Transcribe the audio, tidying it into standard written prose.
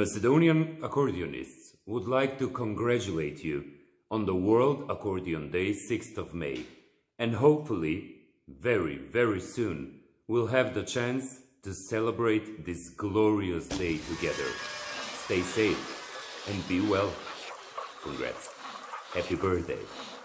Macedonian Accordionists would like to congratulate you on the World Accordion Day 6th of May, and hopefully very soon we'll have the chance to celebrate this glorious day together. Stay safe and be well. Congrats. Happy birthday.